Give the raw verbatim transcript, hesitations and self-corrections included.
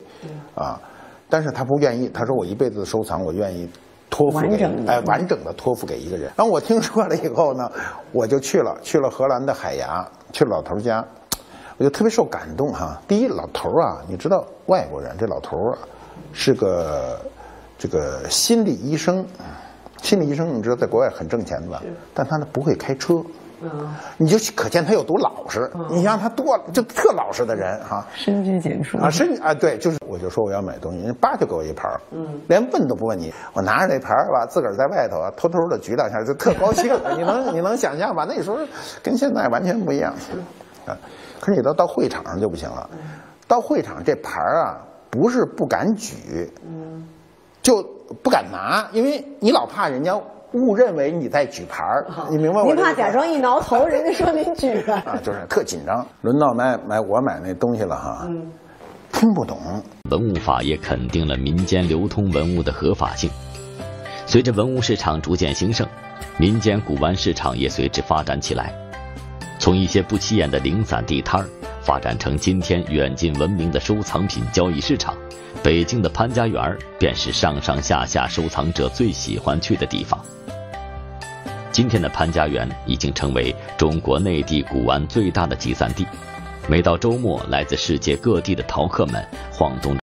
啊，但是他不愿意，他说我一辈子的收藏，我愿意托付给哎完整的托付给一个人。然后我听说了以后呢，我就去了，去了荷兰的海牙，去了老头家，我就特别受感动哈。第一，老头啊，你知道外国人这老头啊是个这个心理医生，心理医生你知道在国外很挣钱的吧？但他呢不会开车。嗯，你就可见他有多老实。嗯、你让他多就特老实的人哈， 深居简出啊，深啊，对，就是我就说我要买东西，人叭就给我一盘，嗯，连问都不问你，我拿着那盘吧，自个儿在外头啊，偷偷的举两下就特高兴。你能你能想象吧？那时候跟现在完全不一样啊。可是你到到会场上就不行了，到会场这盘啊，不是不敢举，嗯，就不敢拿，因为你老怕人家误认为你在举牌儿，你明白我？ 您怕假装一挠头，人家说您举了啊，就是特紧张。轮到买买我买那东西了哈，嗯，听不懂。 文物法也肯定了民间流通文物的合法性。随着文物市场逐渐兴盛，民间古玩市场也随之发展起来，从一些不起眼的零散地摊儿，发展成今天远近闻名的收藏品交易市场。北京的潘家园便是上上下下收藏者最喜欢去的地方。今天的潘家园已经成为中国内地古玩最大的集散地，每到周末，来自世界各地的淘客们晃动